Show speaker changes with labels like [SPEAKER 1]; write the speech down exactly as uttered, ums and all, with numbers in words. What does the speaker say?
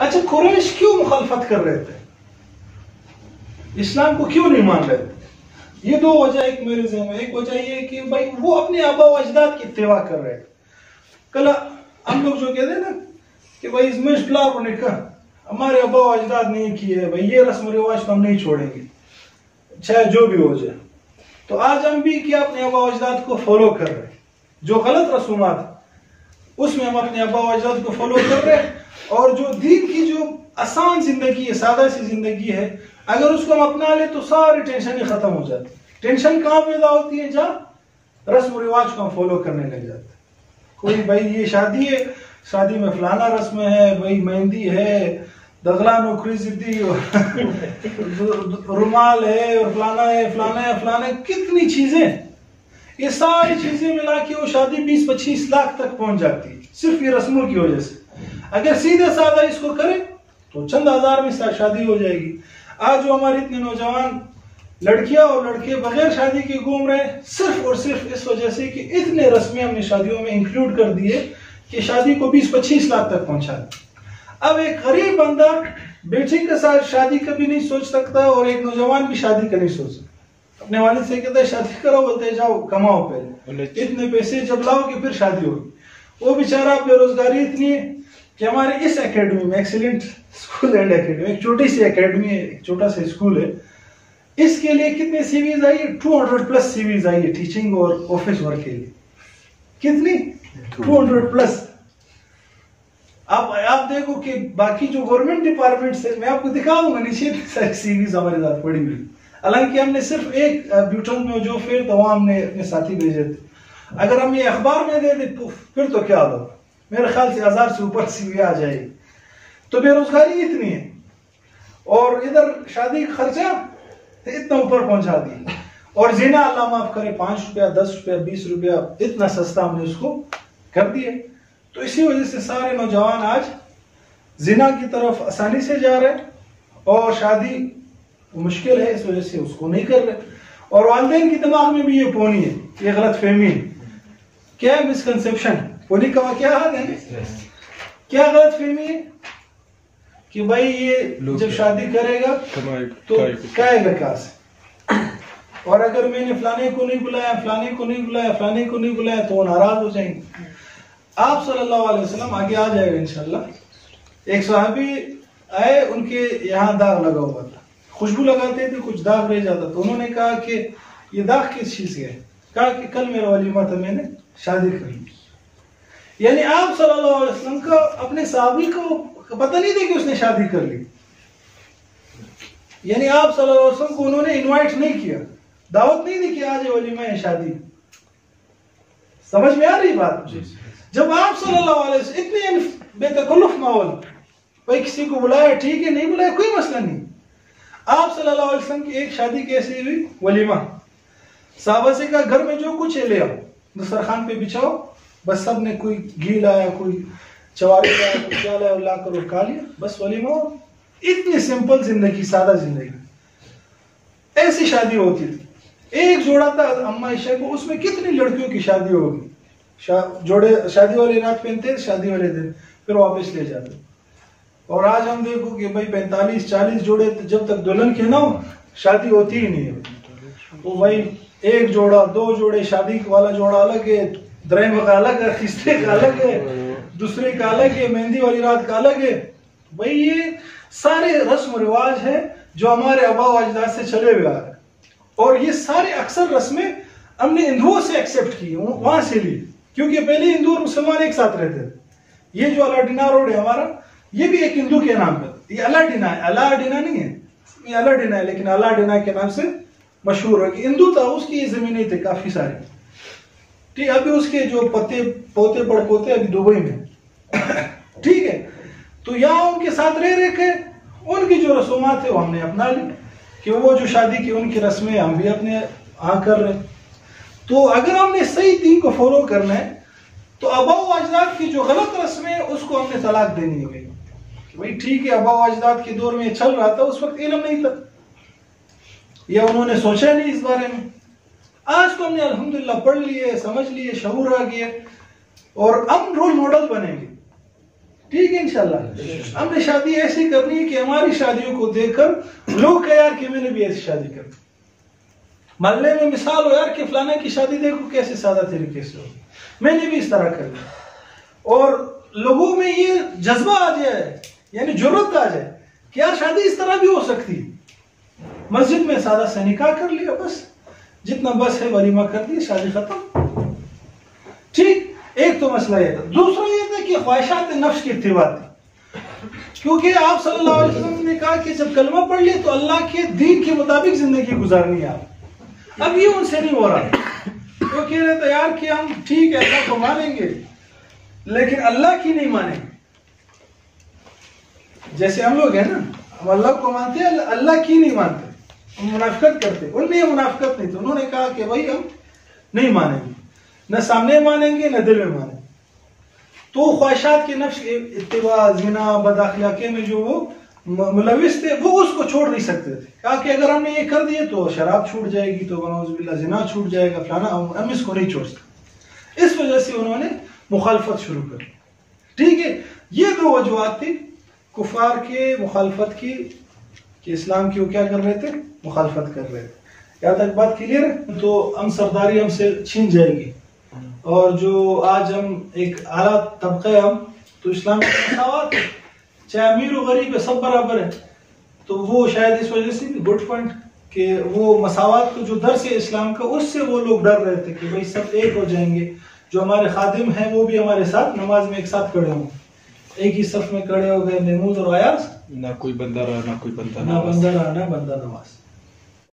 [SPEAKER 1] अच्छा, कुरैश क्यों मुखालफत कर रहे थे, इस्लाम को क्यों नहीं मान रहे थे? ये दो वजह एक मेरे ज़हन में। एक वजह ये कि भाई वो अपने आबा व अजदाद की इत्तिबा कर रहे थे। कल हम लोग जो कहते हैं ना कि भाई इसमें हमारे आबा व अजदाद नहीं किए, भाई ये रस्म रिवाज तो हम नहीं छोड़ेंगे, चाहे जो भी हो जाए। तो आज हम भी क्या अपने आबा व अजदाद को फॉलो कर रहे हैं, जो गलत रसूमात उसमें हम अपने आबा व अजदाद को फॉलो कर रहे हैं, और जो दीन की जो आसान जिंदगी है, सादा सी जिंदगी है, अगर उसको हम अपना ले तो सारी टेंशन ही खत्म हो जाती। टेंशन कहाँ पैदा होती है? जहाँ रस्म रिवाज को हम फॉलो करने लग जाते। कोई भाई ये शादी है, शादी में फलाना रस्म है, भाई मेहंदी है, दगला नौकरी जिद्दी रुमाल है, और फलाना है फलाना है फलाना है, कितनी चीजें, ये सारी चीजें मिला के वो शादी बीस पच्चीस लाख तक पहुंच जाती है सिर्फ ये रस्मों की वजह से। अगर सीधे साधा इसको करें तो चंद हजार में शादी हो जाएगी। आज जो हमारे इतने नौजवान लड़कियां और लड़के बगैर शादी के घूम रहे हैं, सिर्फ और सिर्फ इस वजह से कि इतने रस्में हमने शादियों में इंक्लूड कर दिए कि शादी को बीस पच्चीस लाख तक पहुंचा दिया। अब एक गरीब बंदा बेटी के साथ शादी कभी नहीं सोच सकता, और एक नौजवान भी शादी का नहीं सोच सकता। अपने वालिद से कहता है शादी करो, बोलते हैं जाओ कमाओ पहले, इतने पैसे जब लाओगे फिर शादी होगी। वो बेचारा बेरोजगारी इतनी है कि हमारे इस एकेडमी में, एक्सीलेंट स्कूल एंड एकेडमी, एक छोटी सी एकेडमी है, एक छोटा सा स्कूल है, इसके लिए कितने सीवीज आई है? टू हंड्रेड प्लस सीवीज आई है टीचिंग और ऑफिस वर्क के लिए। कितनी? Two hundred plus. अब आप देखो कि बाकी जो गवर्नमेंट डिपार्टमेंट है, मैं आपको दिखाऊंगा नीचे सारी सीवीज हमारे साथ पड़ी हुई। हालांकि हमने सिर्फ एक ब्यूटन में जो फिर तो हमने अपने साथी भेजे थे। अगर हम ये अखबार में दे दे फिर तो क्या होगा, मेरे ख्याल से हजार से ऊपर सीवी आ जाएगी। तो बेरोजगारी इतनी है, और इधर शादी का खर्चा इतना ऊपर पहुंचा दिया, और जिना अल्लाह माफ करे पांच रुपया दस रुपया बीस रुपया इतना सस्ता हमने उसको कर दिया। तो इसी वजह से सारे नौजवान आज जिना की तरफ आसानी से जा रहे हैं, और शादी मुश्किल है इस वजह से उसको नहीं कर रहे। और वालिदैन के दिमाग में भी ये पोनी है, ये गलत फहमी है। क्या है? मिसकंसेप्शन। पोनी का क्या हाल है? क्या गलत फहमी है कि भाई ये जब शादी करेगा तो खाएगा कहाँ से, और अगर मैंने फलाने को नहीं बुलाया फलाने को नहीं बुलाया फलाने को नहीं बुलाया तो वो नाराज हो जाएंगे। आप सल्लल्लाहु अलैहि वसल्लम आगे आ जाएगा इंशाल्लाह। एक सहाबी आए, उनके यहाँ दाग लगा हुआ था, खुशबू लगाते थे, कुछ दाग रह जाता। तो उन्होंने कहा कि ये दाग किस चीज के है? कहा कि कल मेरा वलीमा था, मैंने शादी कर ली। यानी आप सल्लल्लाहु अलैहि वसल्लम का अपने सहाबी को पता नहीं था कि उसने शादी कर ली। यानी आप सल्लल्लाहु अलैहि वसल्लम को उन्होंने इनवाइट नहीं किया, दावत नहीं दी कि आज वलीमा है शादी। समझ में आ रही बात? जब आप सल्लल्लाहु अलैहि वसल्लम इतने बेतकल्लुफ माहौल, भाई किसी को बुलाया ठीक है, नहीं बुलाया कोई मसला नहीं। आप सल्लल्लाहु अलैहि वसल्लम की एक शादी कैसी हुई? वलीमा। साहबा से कहा घर में जो कुछ है ले आओ, दस्तरखान पे बिछाओ, बस सब ने कोई घी लाया, कोई चवारी लाया, कोई क्या लाया, ला कर खा लिया, बस वलीमा। इतनी सिंपल जिंदगी, सादा जिंदगी, ऐसी शादी होती थी। एक जोड़ा था अम्मा ईशा को, उसमें कितनी लड़कियों की शादी होगी। शा, जोड़े शादी वाली रात पहनते, शादी वाले दिन फिर वापस ले जाते। और आज हम देखो कि भाई पैंतालीस चालीस जोड़े जब तक दुल्हन के ना हो शादी होती ही नहीं है। वो भाई एक जोड़ा दो जोड़े, शादी वाला जोड़ा अलग है, द्रहम का अलग है, तीसरे का अलग है, दूसरे का अलग है, मेहंदी वाली रात का अलग है। भाई ये सारे रस्म रिवाज है जो हमारे आबा अजदाद से चले हुए आ रहे, और ये सारे अक्सर रस्में हमने हिंदुओं से एक्सेप्ट की, वहां से ली, क्योंकि पहले हिंदू और मुसलमान एक साथ रहते थे। ये जो अलाडीना रोड है हमारा, ये भी एक हिंदू के नाम पर, ये अलाडीना है, अलाडीना नहीं है, ये अलाडीना है, लेकिन अलाडीना के नाम से मशहूर है कि हिंदू था, उसकी जमीनें थे काफी सारी। ठीक, अभी उसके जो पते पोते पड़पोते अभी दुबई में ठीक है। तो यहाँ उनके साथ रह रहे के उनकी जो रसूमात है वो हमने अपना ली, कि वो जो शादी की उनकी रस्में हम भी अपने यहाँ कर रहे। तो अगर हमने सही दीन को फॉलो करना है तो आबा अजदाद की जो गलत रस्में है उसको हमने तलाक देनी है। भाई ठीक है, आबा अजदाद के दौर में चल रहा था, उस वक्त इल्म नहीं था या उन्होंने सोचा नहीं इस बारे में। आज तो हमने अल्हम्दुलिल्लाह पढ़ लिए, समझ लिए, शऊर आ गया, और हम रोल मॉडल बनेंगे। ठीक है इंशाल्लाह। हमने शादी ऐसी करनी है कि हमारी शादियों को देखकर लोग कहे यार कि मैंने भी ऐसी शादी कर, मोहल्ले में मिसाल हो यार कि फलाने की शादी देखो कैसे सादा तरीके से होगी, मैंने भी इस तरह कर ली, और लोगों में ये जज्बा आ जाए, यानी जरूरत आ जाए कि यार शादी इस तरह भी हो सकती है। मस्जिद में सादा से निकाह कर लिया, बस जितना बस है वलीमा कर दिया, शादी खत्म। ठीक, एक तो मसला ये था। दूसरा ये था कि ख्वाहिशात नफ्स की इत्तिबा थी, क्योंकि आप सल्लल्लाहु अलैहि वसल्लम ने कहा कि जब कलमा पढ़ लिया तो अल्लाह के दीन के मुताबिक जिंदगी गुजारनी है आप। अब ये उनसे नहीं हो रहा, तो कह रहे थे यार कि हम ठीक है अल्लाह को मानेंगे लेकिन अल्लाह की नहीं मानेंगे। जैसे हम लोग हैं ना, हम अल्लाह को मानते हैं, अल्लाह की नहीं मानते, हम मुनाफिकत करते। उनमें मुनाफिकत नहीं थी, उन्होंने कहा कि भाई हम नहीं मानेंगे, न सामने मानेंगे न दिल में मानेंगे। तो ख्वाहिशात के नफ्स के इत्तिबा, जिना, बदअखलाकी में जो वो मुलविस थे वो उसको छोड़ नहीं सकते थे। कहा कि अगर हमने ये कर दिए तो शराब छूट जाएगी, तो वनौज़ुबिल्लाह जिना छूट जाएगा, फलाना, हम इसको नहीं छोड़ सकते। इस वजह से उन्होंने मुखालफत शुरू कर। ठीक है, ये दो वजूहात थी कुफार के मुखालफत की, कि इस्लाम की वो क्या कर रहे थे, मुखालफत कर रहे थे। यहाँ तक बात क्लियर है? तो हम सरदारी हमसे छीन जाएगी, और जो आज हम एक आला तबका हम, तो इस्लाम की मसावत है, चाहे अमीर और गरीब है सब बराबर है। तो वो शायद इस वजह से भी गुड पॉइंट कि वो मसावत को जो दर्स है इस्लाम का, उससे वो लोग डर रहे थे कि भाई सब एक हो जाएंगे, जो हमारे खादिम हैं वो भी हमारे साथ नमाज में एक साथ खड़े हों, एक ही सफ में खड़े हो गए, महमूद और अयाज,
[SPEAKER 2] ना कोई बंदा रहा ना कोई बंदा
[SPEAKER 1] ना बंदा रहा ना बंदा नमाज।